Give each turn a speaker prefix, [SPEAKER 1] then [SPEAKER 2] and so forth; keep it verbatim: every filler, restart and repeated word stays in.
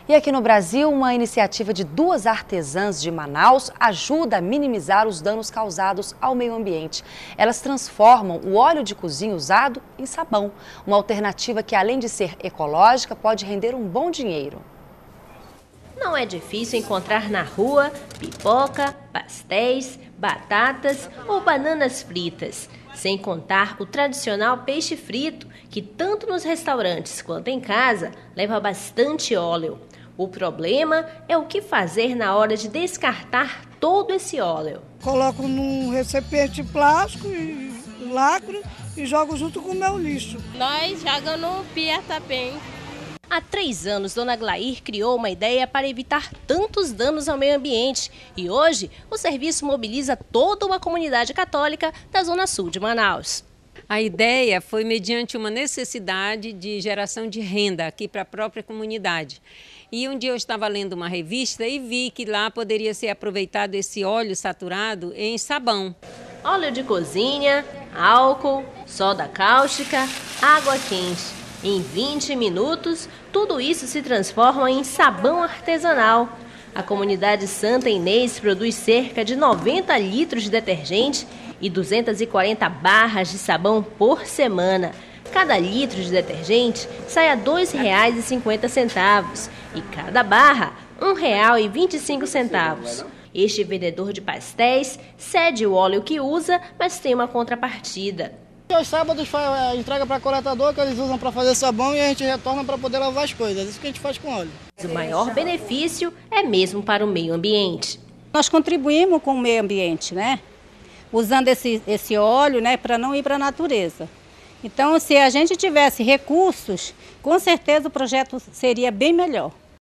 [SPEAKER 1] E aqui no Brasil, uma iniciativa de duas artesãs de Manaus ajuda a minimizar os danos causados ao meio ambiente. Elas transformam o óleo de cozinha usado em sabão, uma alternativa que, além de ser ecológica, pode render um bom dinheiro.
[SPEAKER 2] Não é difícil encontrar na rua pipoca, pastéis, batatas ou bananas fritas, sem contar o tradicional peixe frito, que tanto nos restaurantes quanto em casa leva bastante óleo. O problema é o que fazer na hora de descartar todo esse óleo.
[SPEAKER 3] Coloco num recipiente plástico e lacro e jogo junto com o meu lixo.
[SPEAKER 4] Nós jogamos no pia também.
[SPEAKER 2] Há três anos, Dona Glair criou uma ideia para evitar tantos danos ao meio ambiente. E hoje, o serviço mobiliza toda uma comunidade católica da Zona Sul de Manaus.
[SPEAKER 5] A ideia foi mediante uma necessidade de geração de renda aqui para a própria comunidade. E um dia eu estava lendo uma revista e vi que lá poderia ser aproveitado esse óleo saturado em sabão.
[SPEAKER 2] Óleo de cozinha, álcool, soda cáustica, água quente. Em vinte minutos, tudo isso se transforma em sabão artesanal. A comunidade Santa Inês produz cerca de noventa litros de detergente e duzentas e quarenta barras de sabão por semana. Cada litro de detergente sai a dois reais e cinquenta centavos e cada barra um real e vinte e cinco centavos. Este vendedor de pastéis cede o óleo que usa, mas tem uma contrapartida.
[SPEAKER 6] Aos sábados faz, entrega para coletador, que eles usam para fazer sabão, e a gente retorna para poder lavar as coisas. Isso que a gente faz com óleo.
[SPEAKER 2] O maior benefício é mesmo para o meio ambiente.
[SPEAKER 7] Nós contribuímos com o meio ambiente, né? Usando esse, esse óleo, né, para não ir para a natureza. Então, se a gente tivesse recursos, com certeza o projeto seria bem melhor.